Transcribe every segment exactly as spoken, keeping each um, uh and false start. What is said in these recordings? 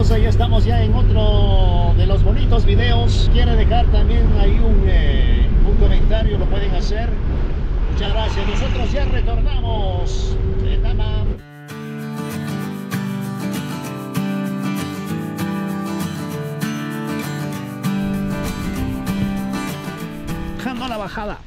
Ahí estamos ya en otro de los bonitos videos. Quiere dejar también ahí un, eh, un comentario, lo pueden hacer. Muchas gracias. Nosotros ya retornamos. Etama. Dejando la bajada.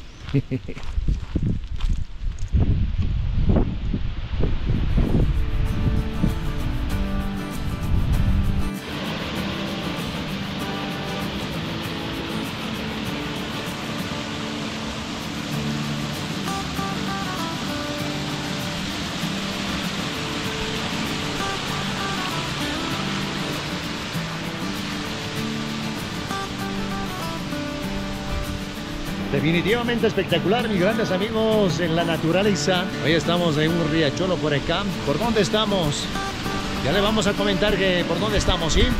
Definitivamente espectacular, mis grandes amigos, en la naturaleza. Hoy estamos en un riachuelo por acá. ¿Por dónde estamos? Ya le vamos a comentar que por dónde estamos, ¿sí?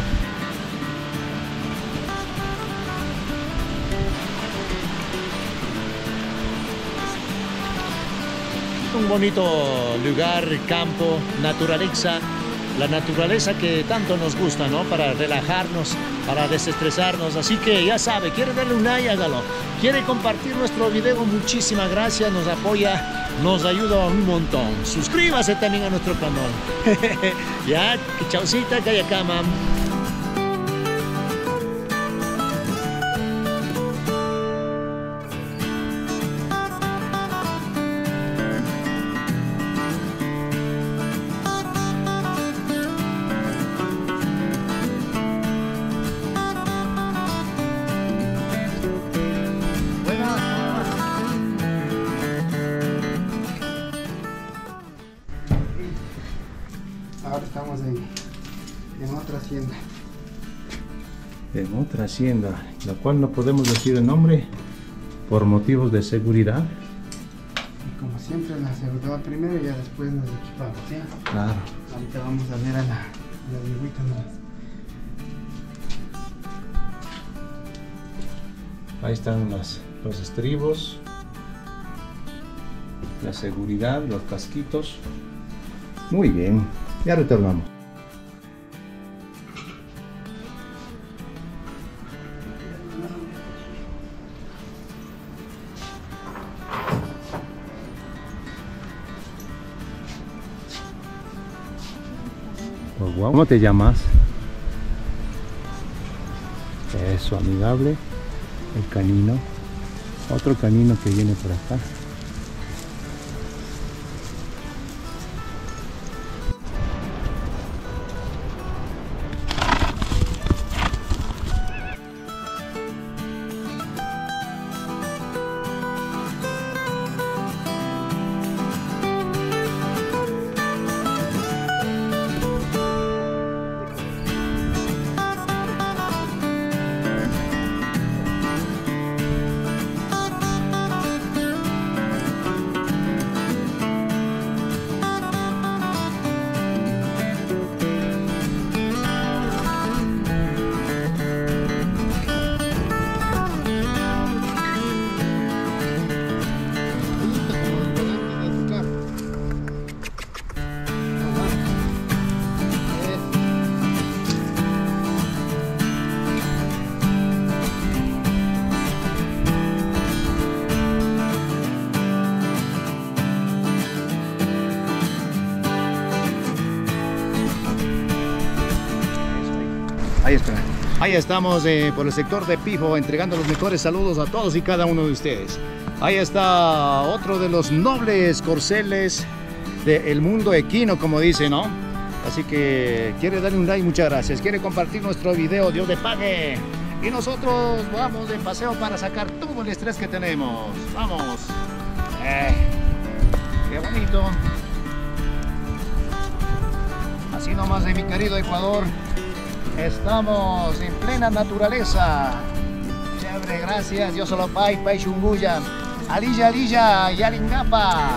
Un bonito lugar, campo, naturaleza. La naturaleza que tanto nos gusta, ¿no? Para relajarnos, para desestresarnos. Así que ya sabe, quiere darle un like, hágalo. Quiere compartir nuestro video, muchísimas gracias, nos apoya, nos ayuda un montón. Suscríbase también a nuestro canal. Ya, que chaucita, que hay acá, mam. Ahora estamos en, en otra hacienda. En otra hacienda, la cual no podemos decir el nombre por motivos de seguridad. Y como siempre, la seguridad primero y ya después nos equipamos, ¿sí? Claro. Ahorita vamos a ver a la, a la yegüita nomás. Ahí están las, los estribos, la seguridad, los casquitos. Muy bien, ya retornamos. Oh, wow. ¿Cómo te llamas? Eso, amigable. El canino. Otro canino que viene por acá. Ahí está. Ahí estamos eh, por el sector de Pifo, entregando los mejores saludos a todos y cada uno de ustedes. Ahí está otro de los nobles corceles del mundo equino, como dice, ¿no? Así que quiere darle un like, muchas gracias. Quiere compartir nuestro video, Dios le pague. Y nosotros vamos de paseo para sacar todo el estrés que tenemos. Vamos. Eh, qué bonito. Así nomás de mi querido Ecuador. Estamos en plena naturaleza. Chévere, gracias. Yo solo pai, pai chunguya. Alilla, alilla, yalingapa.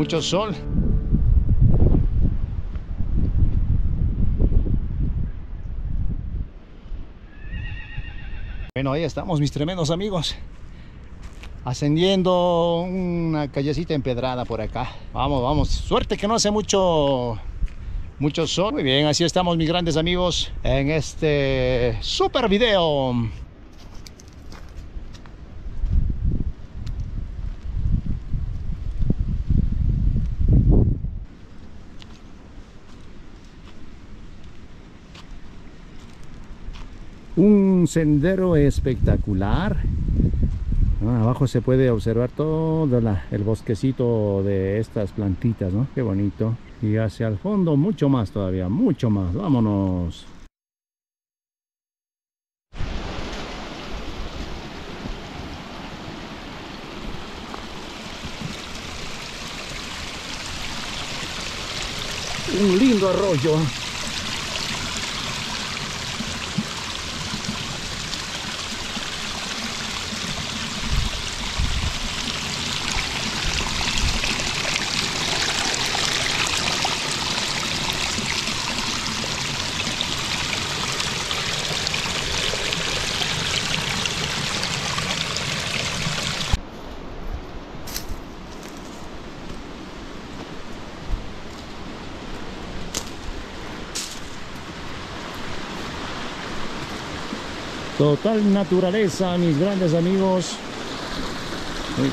mucho sol. Bueno, ahí estamos, mis tremendos amigos, ascendiendo una callecita empedrada por acá. Vamos, vamos, suerte que no hace mucho mucho sol. Muy bien, así estamos, mis grandes amigos, en este super video. Un sendero espectacular. Ah, abajo se puede observar todo la, el bosquecito de estas plantitas, ¿no? Qué bonito. Y hacia el fondo mucho más todavía, mucho más. Vámonos. Un lindo arroyo. Total naturaleza, mis grandes amigos. Uy.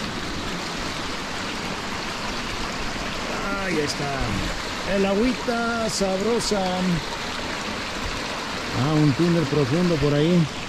Ahí está. El agüita sabrosa. Ah, un túnel profundo por ahí.